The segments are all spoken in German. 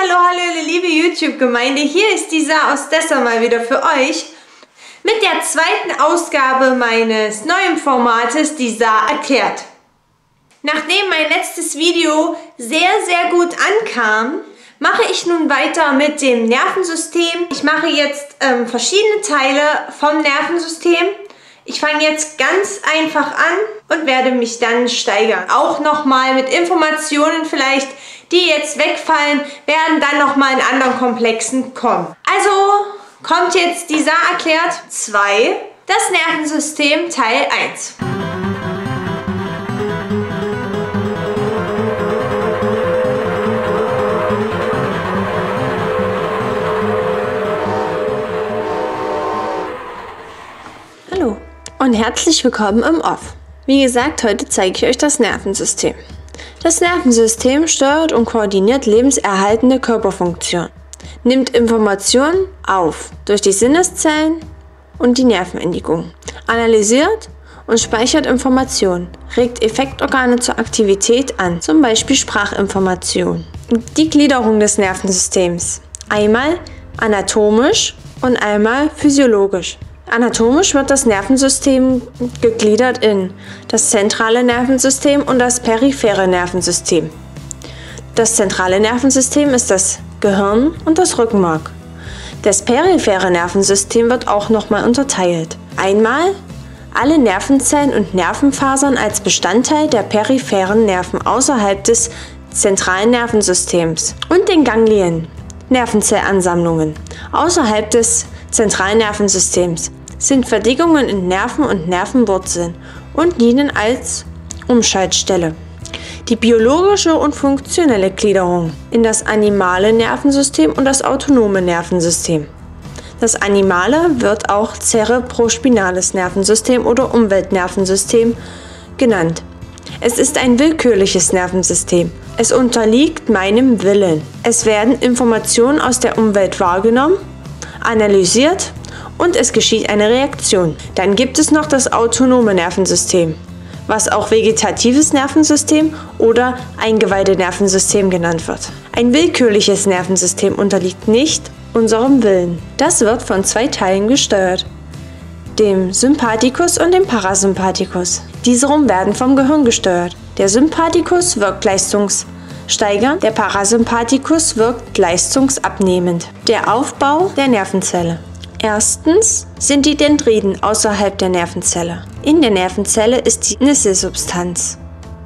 Hallo, liebe YouTube-Gemeinde. Hier ist die Sa aus Dessau mal wieder für euch mit der zweiten Ausgabe meines neuen Formates, die Sa erklärt. Nachdem mein letztes Video sehr gut ankam, mache ich nun weiter mit dem Nervensystem. Ich mache jetzt verschiedene Teile vom Nervensystem. Ich fange jetzt ganz einfach an und werde mich dann steigern. Auch nochmal mit Informationen vielleicht, die jetzt wegfallen, werden dann nochmal in anderen Komplexen kommen. Also kommt jetzt die Sa erklärt 2, das Nervensystem Teil 1. Hallo und herzlich willkommen im Off. Wie gesagt, heute zeige ich euch das Nervensystem. Das Nervensystem steuert und koordiniert lebenserhaltende Körperfunktionen, nimmt Informationen auf durch die Sinneszellen und die Nervenendigungen, analysiert und speichert Informationen, regt Effektorgane zur Aktivität an, zum Beispiel Sprachinformationen. Die Gliederung des Nervensystems: einmal anatomisch und einmal physiologisch. Anatomisch wird das Nervensystem gegliedert in das zentrale Nervensystem und das periphere Nervensystem. Das zentrale Nervensystem ist das Gehirn und das Rückenmark. Das periphere Nervensystem wird auch nochmal unterteilt. Einmal alle Nervenzellen und Nervenfasern als Bestandteil der peripheren Nerven außerhalb des zentralen Nervensystems und den Ganglien, Nervenzellansammlungen, außerhalb des zentralen Nervensystems sind Verdickungen in Nerven und Nervenwurzeln und dienen als Umschaltstelle. Die biologische und funktionelle Gliederung in das animale Nervensystem und das autonome Nervensystem. Das animale wird auch zerebrospinales Nervensystem oder Umweltnervensystem genannt. Es ist ein willkürliches Nervensystem. Es unterliegt meinem Willen. Es werden Informationen aus der Umwelt wahrgenommen, analysiert und es geschieht eine Reaktion. Dann gibt es noch das autonome Nervensystem, was auch vegetatives Nervensystem oder Eingeweidenervensystem genannt wird. Ein willkürliches Nervensystem unterliegt nicht unserem Willen. Das wird von 2 Teilen gesteuert: dem Sympathikus und dem Parasympathikus. Diese werden vom Gehirn gesteuert. Der Sympathikus wirkt leistungssteigernd, der Parasympathikus wirkt leistungsabnehmend. Der Aufbau der Nervenzelle. Erstens sind die Dendriten außerhalb der Nervenzelle. In der Nervenzelle ist die Nissensubstanz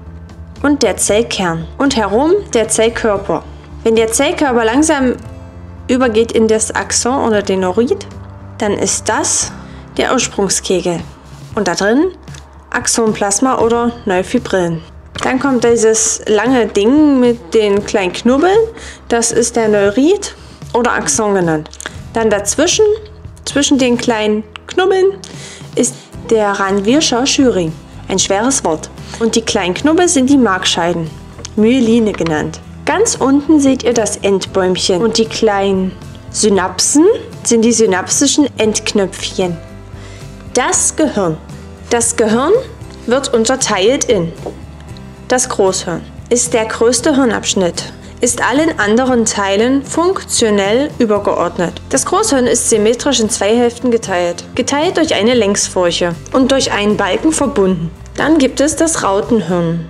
und der Zellkern und herum der Zellkörper. Wenn der Zellkörper langsam übergeht in das Axon oder den Neurit, dann ist das der Ursprungskegel und da drin Axonplasma oder Neufibrillen. Dann kommt dieses lange Ding mit den kleinen Knubbeln, das ist der Neurit oder Axon genannt. Dann dazwischen, zwischen den kleinen Knubbeln, ist der Ranvirscher Schüri, ein schweres Wort. Und die kleinen Knubbel sind die Markscheiden, Myeline genannt. Ganz unten seht ihr das Endbäumchen und die kleinen Synapsen sind die synapsischen Endknöpfchen. Das Gehirn. Das Gehirn wird unterteilt in das Großhirn, ist der größte Hirnabschnitt, ist allen anderen Teilen funktionell übergeordnet. Das Großhirn ist symmetrisch in 2 Hälften geteilt durch eine Längsfurche und durch einen Balken verbunden. Dann gibt es das Rautenhirn.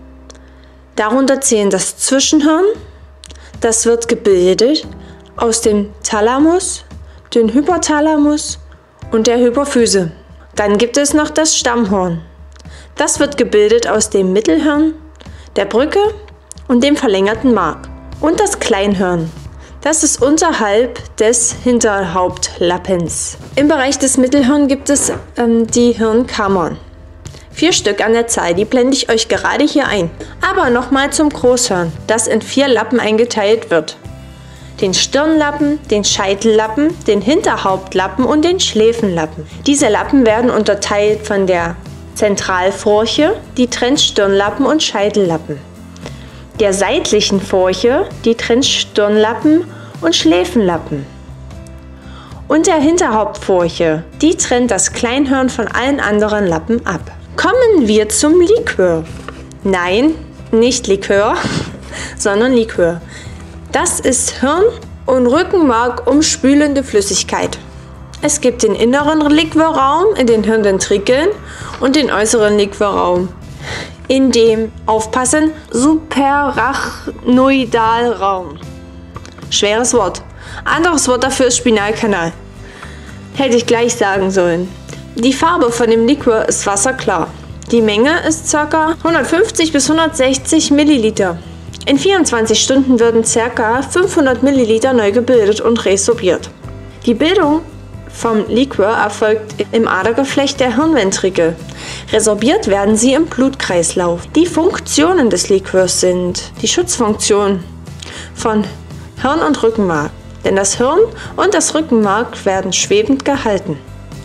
Darunter zählen das Zwischenhirn, das wird gebildet aus dem Thalamus, dem Hypothalamus und der Hypophyse. Dann gibt es noch das Stammhirn. Das wird gebildet aus dem Mittelhirn, der Brücke und dem verlängerten Mark. Und das Kleinhirn. Das ist unterhalb des Hinterhauptlappens. Im Bereich des Mittelhirns gibt es die Hirnkammern. 4 Stück an der Zahl, die blende ich euch gerade hier ein. Aber nochmal zum Großhirn, das in 4 Lappen eingeteilt wird. Den Stirnlappen, den Scheitellappen, den Hinterhauptlappen und den Schläfenlappen. Diese Lappen werden unterteilt von der Zentralfurche, die trennt Stirnlappen und Scheitellappen, der seitlichen Furche, die trennt Stirnlappen und Schläfenlappen, und der Hinterhauptfurche, die trennt das Kleinhirn von allen anderen Lappen ab. Kommen wir zum Likör. Nein, nicht Likör, sondern Likör. Das ist Hirn und Rückenmark umspülende Flüssigkeit. Es gibt den inneren Liquorraum in den Hirnventrikeln und den äußeren Liquorraum in dem, aufpassen, Suprarachnoidalraum. Schweres Wort. Anderes Wort dafür ist Spinalkanal. Hätte ich gleich sagen sollen. Die Farbe von dem Liquor ist wasserklar. Die Menge ist ca. 150 bis 160 Milliliter. In 24 Stunden werden ca. 500 Milliliter neu gebildet und resorbiert. Die Bildung vom Liquor erfolgt im Adergeflecht der Hirnventrikel. Resorbiert werden sie im Blutkreislauf. Die Funktionen des Liquors sind die Schutzfunktion von Hirn und Rückenmark, denn das Hirn und das Rückenmark werden schwebend gehalten.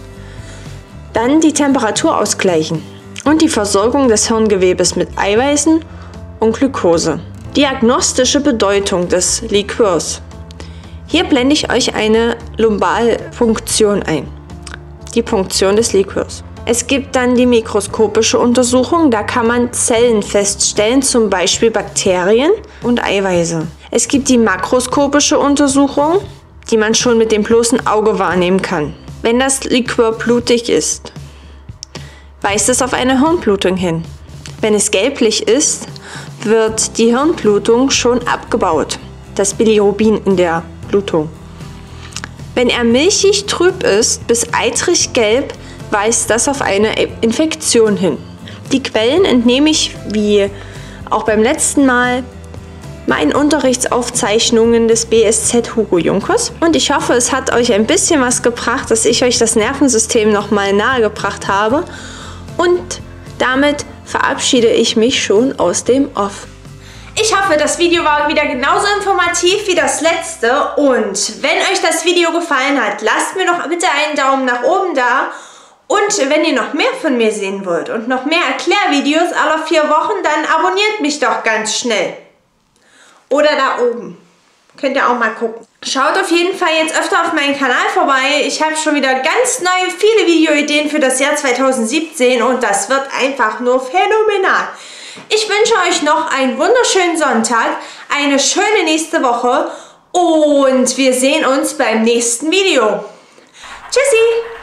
Dann die Temperatur ausgleichen und die Versorgung des Hirngewebes mit Eiweißen und Glucose. Diagnostische Bedeutung des Liquors. Hier blende ich euch eine Lumbalpunktion ein. Die Punktion des Liquors. Es gibt dann die mikroskopische Untersuchung, da kann man Zellen feststellen, zum Beispiel Bakterien und Eiweiße. Es gibt die makroskopische Untersuchung, die man schon mit dem bloßen Auge wahrnehmen kann. Wenn das Liquor blutig ist, weist es auf eine Hirnblutung hin. Wenn es gelblich ist, wird die Hirnblutung schon abgebaut, das Bilirubin in der Blutung. Wenn er milchig trüb ist bis eitrig gelb, weist das auf eine Infektion hin. Die Quellen entnehme ich, wie auch beim letzten Mal, meinen Unterrichtsaufzeichnungen des BSZ Hugo Junkers. Und ich hoffe, es hat euch ein bisschen was gebracht, dass ich euch das Nervensystem nochmal nahegebracht habe. Und damit verabschiede ich mich schon aus dem Off. Ich hoffe, das Video war wieder genauso informativ wie das letzte. Und wenn euch das Video gefallen hat, lasst mir doch bitte einen Daumen nach oben da. Und wenn ihr noch mehr von mir sehen wollt und noch mehr Erklärvideos alle 4 Wochen, dann abonniert mich doch ganz schnell. Oder da oben. Könnt ihr auch mal gucken. Schaut auf jeden Fall jetzt öfter auf meinen Kanal vorbei. Ich habe schon wieder ganz neue, viele Videoideen für das Jahr 2017 und das wird einfach nur phänomenal. Ich wünsche euch noch einen wunderschönen Sonntag, eine schöne nächste Woche und wir sehen uns beim nächsten Video. Tschüssi!